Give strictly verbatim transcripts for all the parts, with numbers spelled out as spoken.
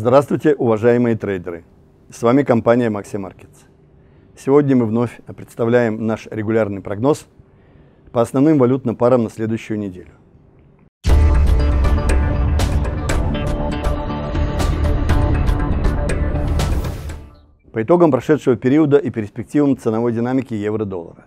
Здравствуйте, уважаемые трейдеры! С вами компания Maxi Markets. Сегодня мы вновь представляем наш регулярный прогноз по основным валютным парам на следующую неделю. По итогам прошедшего периода и перспективам ценовой динамики евро-доллара.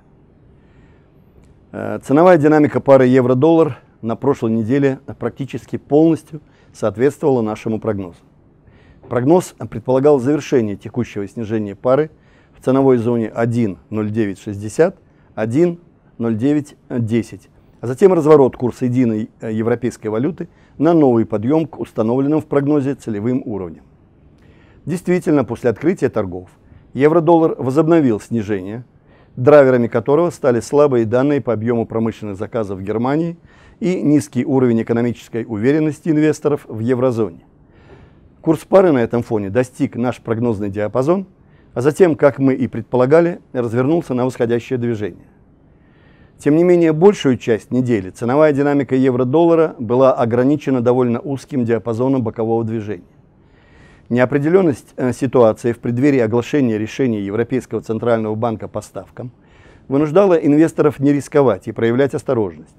Ценовая динамика пары евро-доллар на прошлой неделе практически полностью соответствовала нашему прогнозу. Прогноз предполагал завершение текущего снижения пары в ценовой зоне один ноль девять шестьдесят — один ноль девять десять, а затем разворот курса единой европейской валюты на новый подъем к установленным в прогнозе целевым уровням. Действительно, после открытия торгов евро-доллар возобновил снижение, драйверами которого стали слабые данные по объему промышленных заказов в Германии и низкий уровень экономической уверенности инвесторов в еврозоне. Курс пары на этом фоне достиг наш прогнозный диапазон, а затем, как мы и предполагали, развернулся на восходящее движение. Тем не менее, большую часть недели ценовая динамика евро-доллара была ограничена довольно узким диапазоном бокового движения. Неопределенность ситуации в преддверии оглашения решения Европейского центрального банка по ставкам вынуждала инвесторов не рисковать и проявлять осторожность.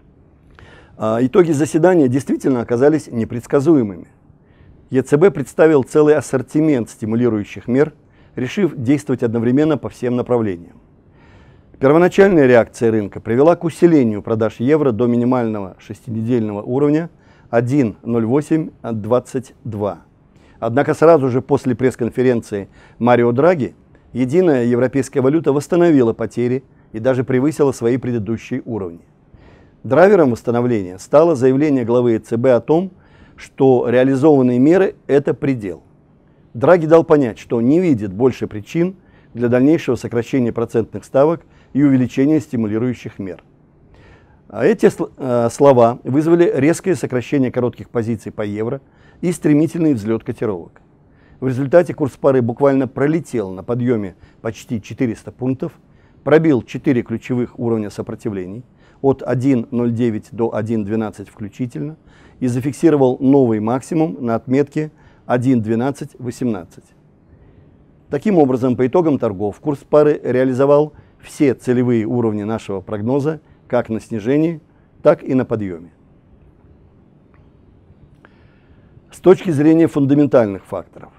Итоги заседания действительно оказались непредсказуемыми. ЕЦБ представил целый ассортимент стимулирующих мер, решив действовать одновременно по всем направлениям. Первоначальная реакция рынка привела к усилению продаж евро до минимального шестинедельного уровня один ноль восемь двадцать два. Однако сразу же после пресс-конференции Марио Драги единая европейская валюта восстановила потери и даже превысила свои предыдущие уровни. Драйвером восстановления стало заявление главы ЕЦБ о том, что реализованные меры – это предел. Драги дал понять, что не видит больше причин для дальнейшего сокращения процентных ставок и увеличения стимулирующих мер. Эти слова вызвали резкое сокращение коротких позиций по евро и стремительный взлет котировок. В результате курс пары буквально пролетел на подъеме почти четыреста пунктов, пробил четыре ключевых уровня сопротивлений от один ноль девять до один двенадцать включительно и зафиксировал новый максимум на отметке один двенадцать восемнадцать. Таким образом, по итогам торгов курс пары реализовал все целевые уровни нашего прогноза как на снижении, так и на подъеме. С точки зрения фундаментальных факторов.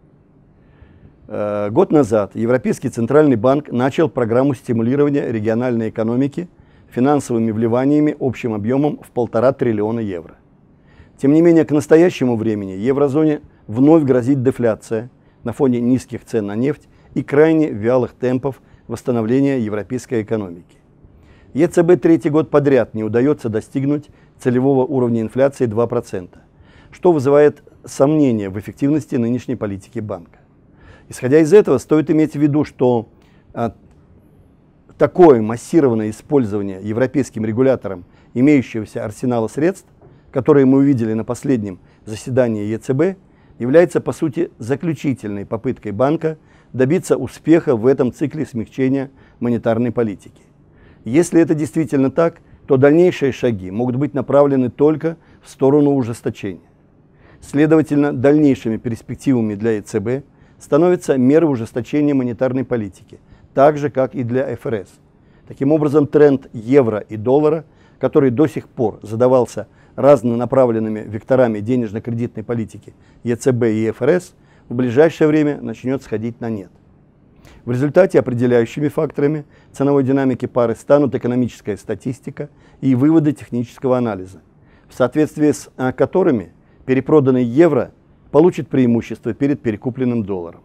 Год назад Европейский центральный банк начал программу стимулирования региональной экономики финансовыми вливаниями общим объемом в полтора триллиона евро. Тем не менее, к настоящему времени еврозоне вновь грозит дефляция на фоне низких цен на нефть и крайне вялых темпов восстановления европейской экономики. ЕЦБ третий год подряд не удается достигнуть целевого уровня инфляции два процента, что вызывает сомнения в эффективности нынешней политики банка. Исходя из этого, стоит иметь в виду, что а, такое массированное использование европейским регулятором имеющегося арсенала средств, которые мы увидели на последнем заседании ЕЦБ, является по сути заключительной попыткой банка добиться успеха в этом цикле смягчения монетарной политики. Если это действительно так, то дальнейшие шаги могут быть направлены только в сторону ужесточения. Следовательно, дальнейшими перспективами для ЕЦБ становятся меры ужесточения монетарной политики, так же, как и для эф эр эс. Таким образом, тренд евро и доллара, который до сих пор задавался разнонаправленными векторами денежно-кредитной политики ЕЦБ и эф эр эс, в ближайшее время начнет сходить на нет. В результате определяющими факторами ценовой динамики пары станут экономическая статистика и выводы технического анализа, в соответствии с которыми перепроданный евро получит преимущество перед перекупленным долларом.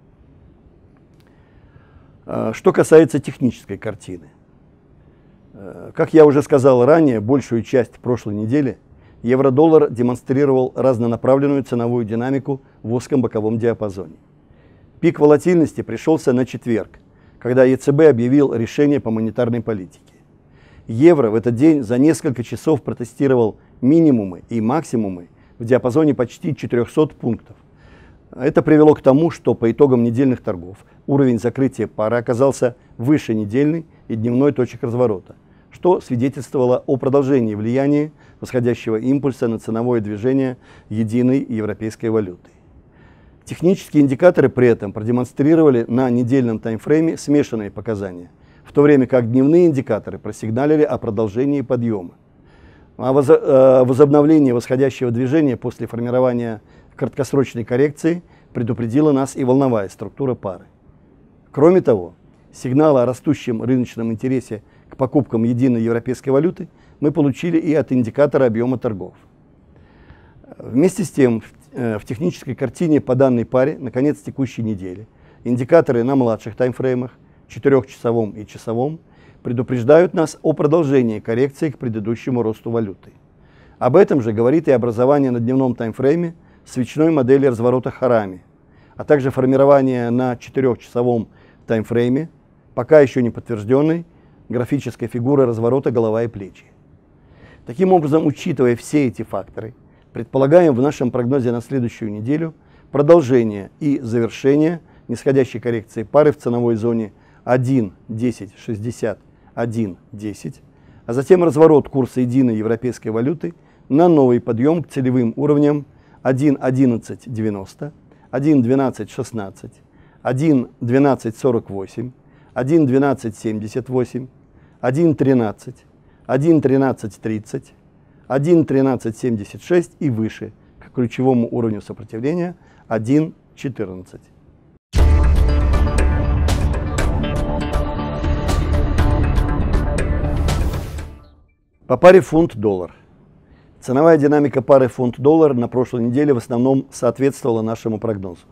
Что касается технической картины. Как я уже сказал ранее, большую часть прошлой недели евро-доллар демонстрировал разнонаправленную ценовую динамику в узком боковом диапазоне. Пик волатильности пришелся на четверг, когда ЕЦБ объявил решение по монетарной политике. Евро в этот день за несколько часов протестировал минимумы и максимумы в диапазоне почти четырехсот пунктов. Это привело к тому, что по итогам недельных торгов уровень закрытия пары оказался выше недельной и дневной точек разворота, что свидетельствовало о продолжении влияния восходящего импульса на ценовое движение единой европейской валюты. Технические индикаторы при этом продемонстрировали на недельном таймфрейме смешанные показания, в то время как дневные индикаторы просигналили о продолжении подъема. О возобновлении восходящего движения после формирования краткосрочной коррекции предупредила нас и волновая структура пары. Кроме того, сигналы о растущем рыночном интересе к покупкам единой европейской валюты мы получили и от индикатора объема торгов. Вместе с тем, в технической картине по данной паре на конец текущей недели индикаторы на младших таймфреймах, четырехчасовом и часовом, предупреждают нас о продолжении коррекции к предыдущему росту валюты. Об этом же говорит и образование на дневном таймфрейме свечной модели разворота Харами, а также формирование на четырехчасовом таймфрейме, пока еще не подтвержденной, графической фигуры разворота голова и плечи. Таким образом, учитывая все эти факторы, предполагаем в нашем прогнозе на следующую неделю продолжение и завершение нисходящей коррекции пары в ценовой зоне один десять шестьдесят — один десять, а затем разворот курса единой европейской валюты на новый подъем к целевым уровням один одиннадцать девяносто, один двенадцать шестнадцать, один двенадцать сорок восемь, один двенадцать семьдесят восемь, один тринадцать, один тринадцать тридцать, один тринадцать семьдесят шесть и выше к ключевому уровню сопротивления один четырнадцать. По паре фунт-доллар. Ценовая динамика пары фунт-доллар на прошлой неделе в основном соответствовала нашему прогнозу.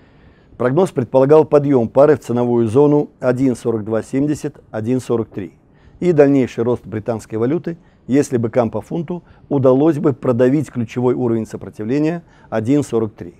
Прогноз предполагал подъем пары в ценовую зону один сорок два семьдесят — один сорок три и дальнейший рост британской валюты, если быкам по фунту удалось бы продавить ключевой уровень сопротивления один сорок три.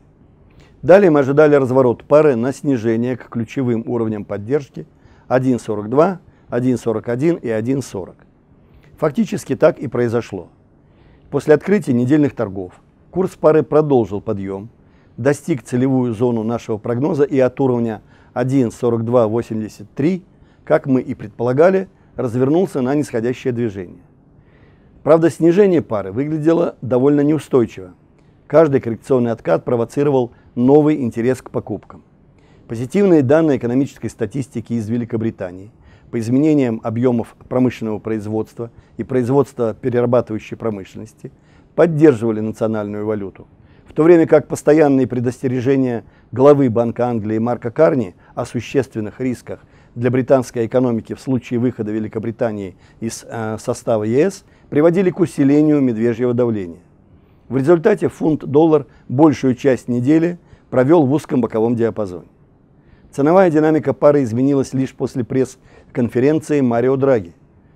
Далее мы ожидали разворот пары на снижение к ключевым уровням поддержки один сорок два, один сорок один и один сорок. Фактически так и произошло. После открытия недельных торгов курс пары продолжил подъем, достиг целевую зону нашего прогноза и от уровня один сорок два восемьдесят три, как мы и предполагали, развернулся на нисходящее движение. Правда, снижение пары выглядело довольно неустойчиво. Каждый коррекционный откат провоцировал новый интерес к покупкам. Позитивные данные экономической статистики из Великобритании по изменениям объемов промышленного производства и производства перерабатывающей промышленности поддерживали национальную валюту, в то время как постоянные предостережения главы Банка Англии Марка Карни о существенных рисках для британской экономики в случае выхода Великобритании из э, состава ЕС приводили к усилению медвежьего давления. В результате фунт-доллар большую часть недели провел в узком боковом диапазоне. Ценовая динамика пары изменилась лишь после пресс-конференции Марио Драги,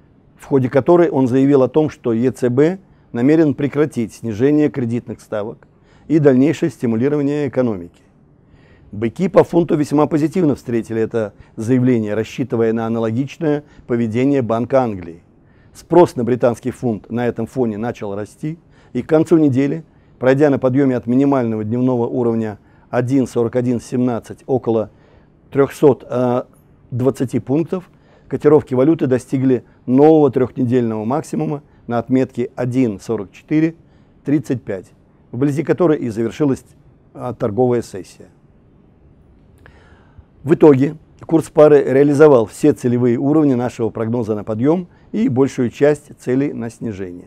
в ходе которой он заявил о том, что ЕЦБ намерен прекратить снижение кредитных ставок и дальнейшее стимулирование экономики. Быки по фунту весьма позитивно встретили это заявление, рассчитывая на аналогичное поведение Банка Англии. Спрос на британский фунт на этом фоне начал расти, и к концу недели, пройдя на подъеме от минимального дневного уровня один сорок один семнадцать около трёхсот двадцати пунктов, котировки валюты достигли нового трехнедельного максимума на отметке один сорок четыре тридцать пять, вблизи которой и завершилась торговая сессия. В итоге курс пары реализовал все целевые уровни нашего прогноза на подъем и большую часть целей на снижение.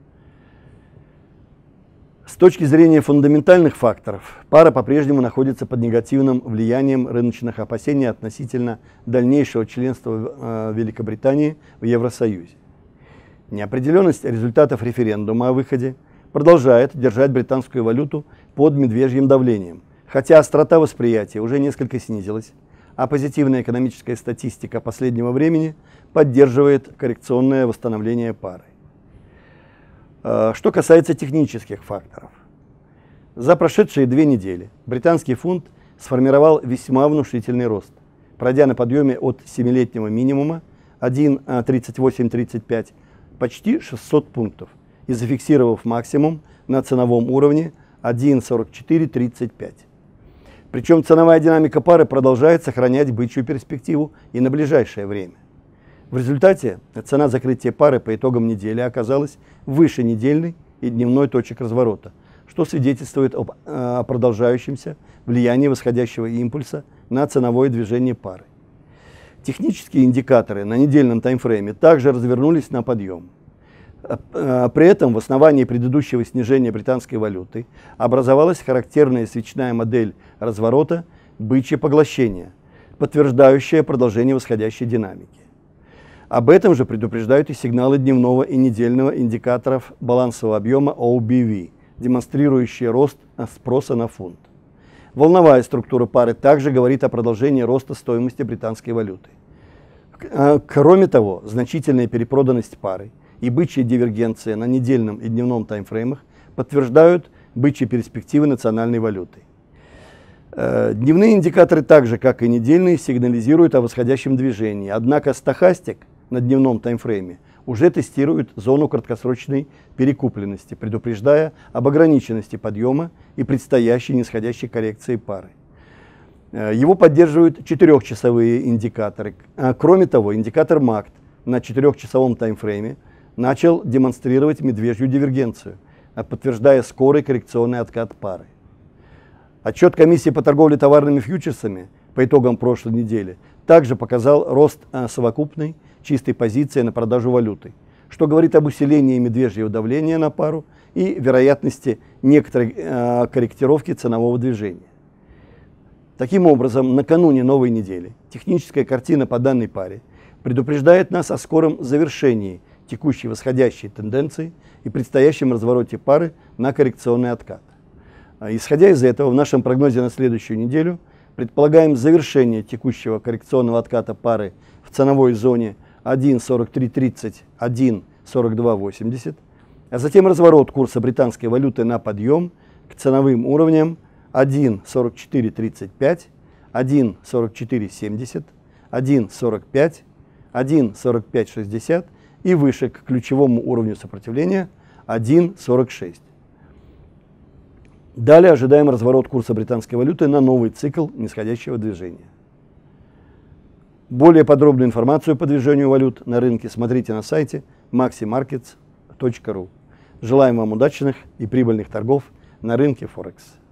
С точки зрения фундаментальных факторов, пара по-прежнему находится под негативным влиянием рыночных опасений относительно дальнейшего членства Великобритании в Евросоюзе. Неопределенность результатов референдума о выходе продолжает держать британскую валюту под медвежьим давлением, хотя острота восприятия уже несколько снизилась, а позитивная экономическая статистика последнего времени поддерживает коррекционное восстановление пары. Что касается технических факторов. За прошедшие две недели британский фунт сформировал весьма внушительный рост, пройдя на подъеме от семилетнего минимума один тридцать восемь тридцать пять почти шестьсот пунктов и зафиксировав максимум на ценовом уровне один сорок четыре тридцать пять. Причем ценовая динамика пары продолжает сохранять бычью перспективу и на ближайшее время. В результате цена закрытия пары по итогам недели оказалась выше недельной и дневной точек разворота, что свидетельствует об э, продолжающемся влиянии восходящего импульса на ценовое движение пары. Технические индикаторы на недельном таймфрейме также развернулись на подъем. При этом в основании предыдущего снижения британской валюты образовалась характерная свечная модель разворота бычье поглощение, подтверждающая продолжение восходящей динамики. Об этом же предупреждают и сигналы дневного и недельного индикаторов балансового объема о би ви, демонстрирующие рост спроса на фунт. Волновая структура пары также говорит о продолжении роста стоимости британской валюты. Кроме того, значительная перепроданность пары и бычья дивергенция на недельном и дневном таймфреймах подтверждают бычьи перспективы национальной валюты. Дневные индикаторы, так же как и недельные, сигнализируют о восходящем движении, однако стохастик на дневном таймфрейме уже тестирует зону краткосрочной перекупленности, предупреждая об ограниченности подъема и предстоящей нисходящей коррекции пары. Его поддерживают четырехчасовые индикаторы. Кроме того, индикатор макт на четырехчасовом таймфрейме начал демонстрировать медвежью дивергенцию, подтверждая скорый коррекционный откат пары. Отчет комиссии по торговле товарными фьючерсами по итогам прошлой недели также показал рост совокупной чистой позиции на продажу валюты, что говорит об усилении медвежьего давления на пару и вероятности некоторой корректировки ценового движения. Таким образом, накануне новой недели техническая картина по данной паре предупреждает нас о скором завершении текущей восходящей тенденции и предстоящем развороте пары на коррекционный откат. Исходя из этого, в нашем прогнозе на следующую неделю предполагаем завершение текущего коррекционного отката пары в ценовой зоне один сорок три тридцать — один сорок два восемьдесят, а затем разворот курса британской валюты на подъем к ценовым уровням один сорок четыре тридцать пять, один сорок четыре семьдесят, один сорок пять, один сорок пять шестьдесят и выше к ключевому уровню сопротивления один сорок шесть. Далее ожидаем разворот курса британской валюты на новый цикл нисходящего движения. Более подробную информацию по движению валют на рынке смотрите на сайте макси маркетс точка ру. Желаем вам удачных и прибыльных торгов на рынке Форекс.